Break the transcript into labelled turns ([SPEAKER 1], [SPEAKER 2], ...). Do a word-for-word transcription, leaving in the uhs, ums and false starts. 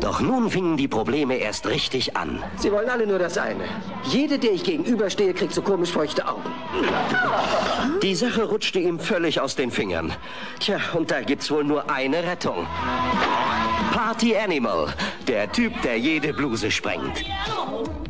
[SPEAKER 1] Doch nun fingen die Probleme erst richtig an.
[SPEAKER 2] Sie wollen alle nur das eine. Jede, der ich gegenüberstehe, kriegt so komisch feuchte Augen.
[SPEAKER 1] Die Sache rutschte ihm völlig aus den Fingern. Tja, und da gibt's wohl nur eine Rettung. Party Animal, der Typ, der jede Bluse sprengt.